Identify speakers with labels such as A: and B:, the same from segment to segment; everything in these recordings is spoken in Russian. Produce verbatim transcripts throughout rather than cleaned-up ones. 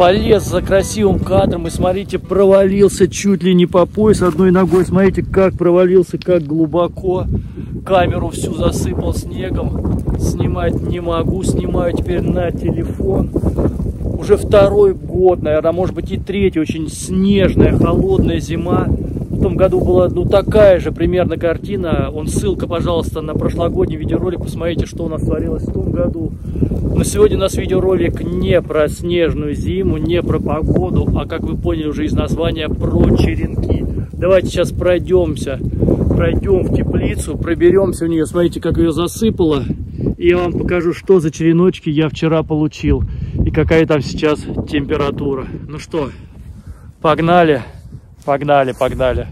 A: полез за красивым кадром и, смотрите, провалился чуть ли не по пояс одной ногой. Смотрите, как провалился, как глубоко. Камеру всю засыпал снегом. Снимать не могу, снимаю теперь на телефон. Уже второй год, наверное, может быть и третий, очень снежная, холодная зима. В том году была, ну, такая же примерно картина. Вон ссылка, пожалуйста, на прошлогодний видеоролик. Посмотрите, что у нас творилось в том году. Но сегодня у нас видеоролик не про снежную зиму, не про погоду, а, как вы поняли уже из названия, про черенки. Давайте сейчас пройдемся, пройдем в теплицу, проберемся в нее. Смотрите, как ее засыпало. И я вам покажу, что за череночки я вчера получил и какая там сейчас температура. Ну что, погнали, погнали, погнали.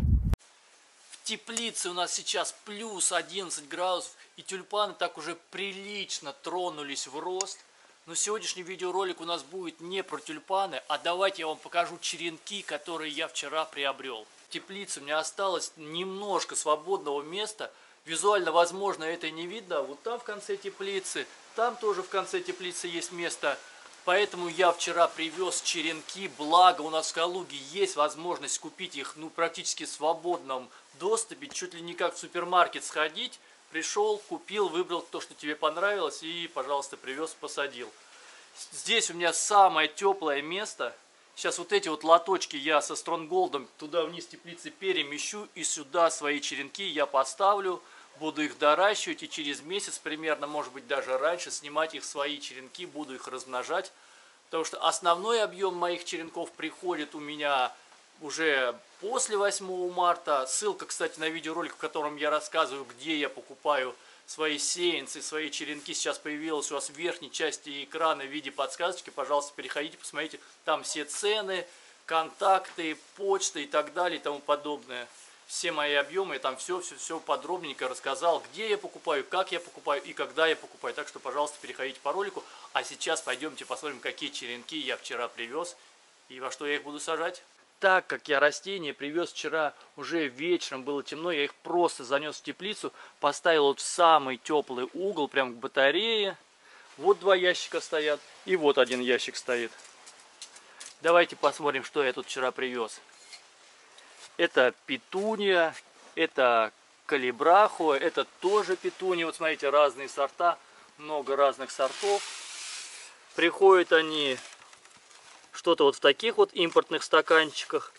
A: В теплице у нас сейчас плюс одиннадцать градусов, и тюльпаны так уже прилично тронулись в рост. Но сегодняшний видеоролик у нас будет не про тюльпаны, а давайте я вам покажу черенки, которые я вчера приобрел. В теплице у меня осталось немножко свободного места. Визуально, возможно, это и не видно. Вот там в конце теплицы, там тоже в конце теплицы есть место. Поэтому я вчера привез черенки. Благо у нас в Калуге есть возможность купить их, ну, практически в свободном доступе. Чуть ли не как в супермаркет сходить. Пришел, купил, выбрал то, что тебе понравилось, и, пожалуйста, привез, посадил. Здесь у меня самое теплое место. Сейчас вот эти вот лоточки я со Стронголдом туда вниз теплицы перемещу, и сюда свои черенки я поставлю, буду их доращивать, и через месяц примерно, может быть даже раньше, снимать их свои черенки, буду их размножать. Потому что основной объем моих черенков приходит у меня уже после восьмого марта. Ссылка, кстати, на видеоролик, в котором я рассказываю, где я покупаю свои сеянцы, свои черенки, сейчас появилась у вас в верхней части экрана в виде подсказочки. Пожалуйста, переходите, посмотрите, там все цены, контакты, почта и так далее и тому подобное. Все мои объемы, я там все, все, все подробненько рассказал, где я покупаю, как я покупаю и когда я покупаю. Так что, пожалуйста, переходите по ролику. А сейчас пойдемте посмотрим, какие черенки я вчера привез и во что я их буду сажать. Так как я растения привез вчера уже вечером, было темно, я их просто занес в теплицу, поставил вот в самый теплый угол, прям к батарее. Вот два ящика стоят, и вот один ящик стоит. Давайте посмотрим, что я тут вчера привез. Это петуния, это калибрахо, это тоже петуния. Вот смотрите, разные сорта, много разных сортов. Приходят они... Что-то вот в таких вот импортных стаканчиках.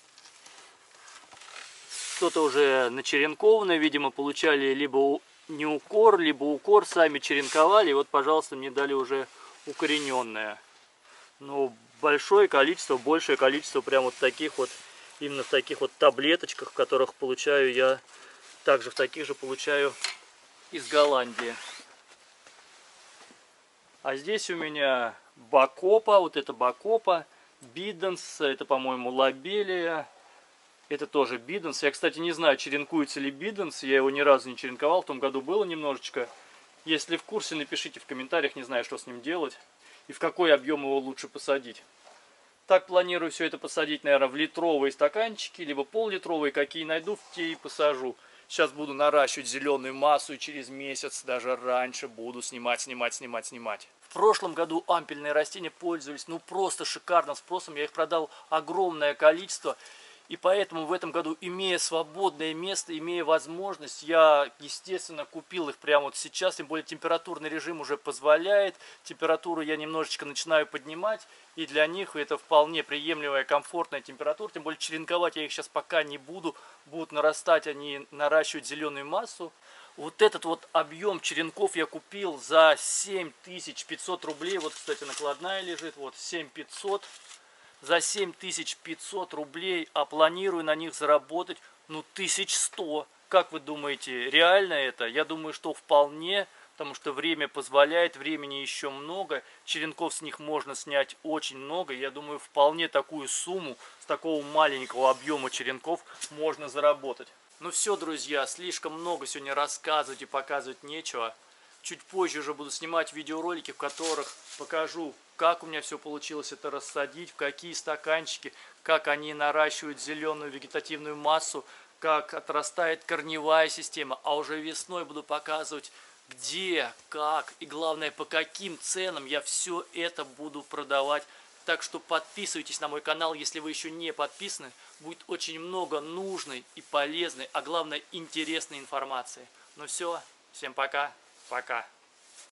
A: Что-то уже начеренкованное, видимо, получали либо не укор, либо укор, сами черенковали. И вот, пожалуйста, мне дали уже укорененное. Но большое количество, большее количество прям вот таких вот, именно в таких вот таблеточках, в которых получаю я, также в таких же получаю из Голландии. А здесь у меня бакопа, вот это бакопа. Бидденс, это, по-моему, лобелия, это тоже бидденс. Я, кстати, не знаю, черенкуется ли бидденс, я его ни разу не черенковал, в том году было немножечко. Если в курсе, напишите в комментариях, не знаю, что с ним делать и в какой объем его лучше посадить. Так планирую все это посадить, наверное, в литровые стаканчики, либо пол-литровые, какие найду, в те и посажу. Сейчас буду наращивать зеленую массу, и через месяц, даже раньше, буду снимать, снимать, снимать, снимать. В прошлом году ампельные растения пользовались, ну, просто шикарным спросом. Я их продал огромное количество. И поэтому в этом году, имея свободное место, имея возможность, я, естественно, купил их прямо вот сейчас. Тем более температурный режим уже позволяет. Температуру я немножечко начинаю поднимать. И для них это вполне приемлемая, комфортная температура. Тем более черенковать я их сейчас пока не буду. Будут нарастать, они наращивать зеленую массу. Вот этот вот объем черенков я купил за семь тысяч пятьсот рублей. Вот, кстати, накладная лежит. Вот семь тысяч пятьсот. За семь тысяч пятьсот рублей, а планирую на них заработать, ну, тысяч сто. Как вы думаете, реально это? Я думаю, что вполне, потому что время позволяет, времени еще много. Черенков с них можно снять очень много. Я думаю, вполне такую сумму с такого маленького объема черенков можно заработать. Ну все, друзья, слишком много сегодня рассказывать и показывать нечего. Чуть позже уже буду снимать видеоролики, в которых покажу, как у меня все получилось это рассадить, в какие стаканчики, как они наращивают зеленую вегетативную массу, как отрастает корневая система. А уже весной буду показывать, где, как и, главное, по каким ценам я все это буду продавать Так что подписывайтесь на мой канал, если вы еще не подписаны. Будет очень много нужной и полезной, а главное интересной информации. Ну все, всем пока, пока.